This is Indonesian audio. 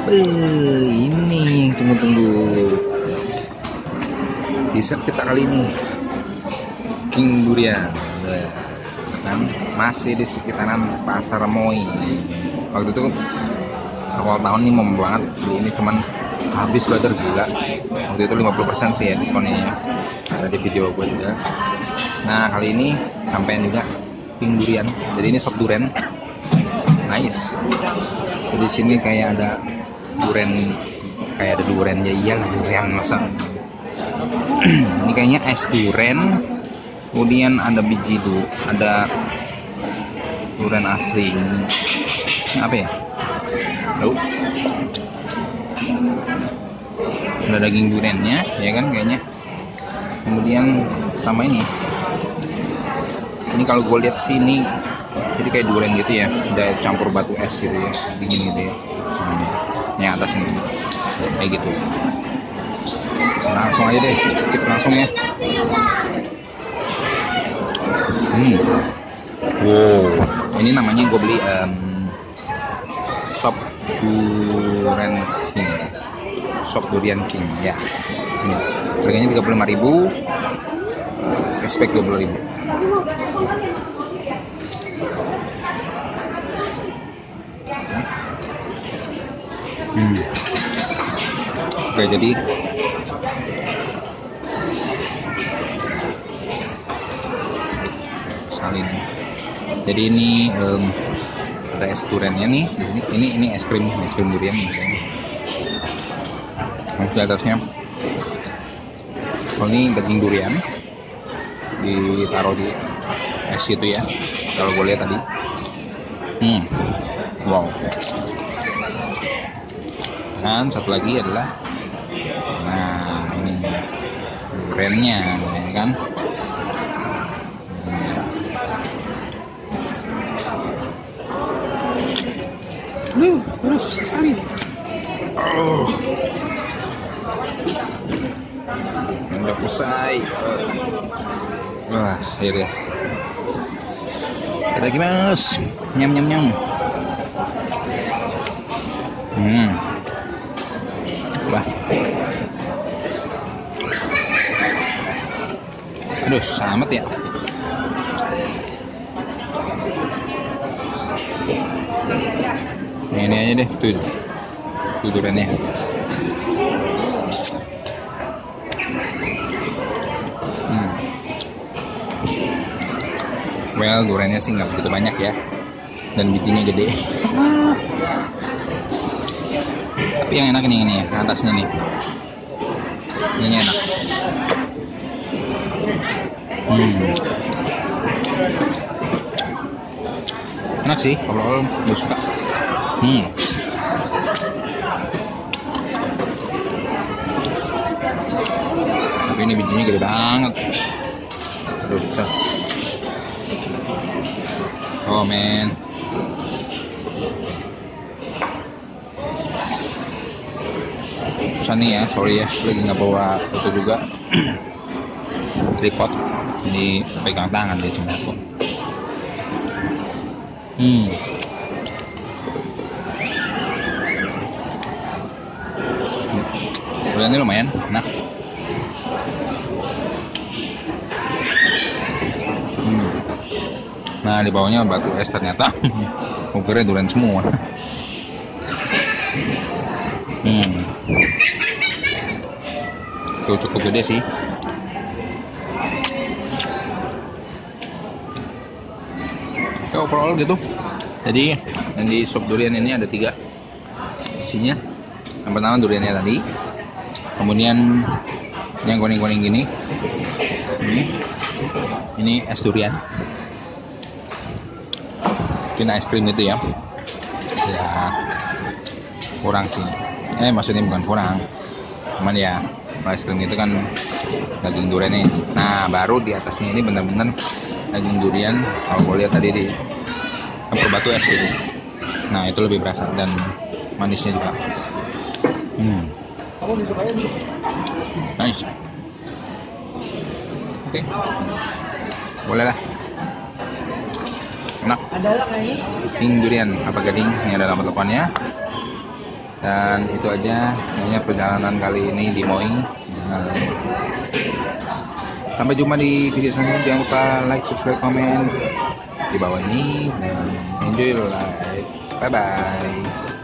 Ini tunggu-tunggu. Dessert kita kali ini King Durian. Kan masih di sekitaran Pasar Moi. Waktu itu awal tahun nih mau banget beli ini, cuman habis brother, gila. Waktu itu 50% sih ya diskonnya ya. Ada di video gue juga. Nah kali ini sampein juga King Durian. Jadi ini sop durian. Nice. Jadi sini kayak ada durian, kayak ada durian ya, iyalah durian masa. Ini kayaknya es durian. Kemudian ada biji itu, ada durian asli. Ini apa ya? Tahu? Ada daging duriannya, ya kan kayaknya. Kemudian sama ini. Ini kalau gue lihat sini, jadi kayak durian gitu ya, ada campur batu es gitu ya, dingin gitu ya. Yang atas ini, kayak gitu. Langsung aja deh, cicip langsung ya. Wow, ini namanya gue beli sop durian king, sop durian king ya. Ini harganya 35.000, cashback 20.000. Oke, jadi salin. Jadi ini ada es duriannya nih. Ini es krim durian nih. Nah, di atasnya, oh ini daging durian ditaruh di es itu ya. Kalau gue lihat tadi, wow. Dan satu lagi adalah, nah ini duriannya, ya kan? Susah sekali. Udah selesai. Wah, akhirnya. Ada gimana? Nyam. Wah. Aduh, selamat ya. Ini aja deh, tuh duriannya. Well, duriannya sih nggak begitu banyak ya, dan bijinya gede. Tapi yang enak ini ya, atasnya nih. Ini enak. Enak sih, kalau gue suka. Tapi ini bijinya gede banget. Aduh, susah. Oh man. Susah nih ya, sorry ya, lagi nggak bawa foto juga. Tripod, ini pegang tangan dia cuma aku. Duriannya lumayan enak. Nah di bawahnya batu es ternyata. Kira durian semua. Tuh cukup gede sih. Oke, overall gitu. Jadi yang di sop durian ini ada 3 isinya. Yang pertama duriannya tadi, kemudian yang kuning-kuning gini, ini es durian, mungkin es krim itu ya. Ya kurang sih, maksudnya bukan kurang, cuman ya es krim itu kan daging duriannya. Nah baru di atasnya ini benar-benar daging durian. Kalau gue lihat tadi di campur batu es ini, nah itu lebih berasa dan manisnya juga. Nice. Oke. Boleh lah. Enak. King durian apa gading? Ini ada nomor teleponnya. Dan itu aja kayaknya perjalanan kali ini di Moi. Nah, sampai jumpa di video selanjutnya. Jangan lupa like, subscribe, komen di bawah ini, dan enjoy your life. Bye bye.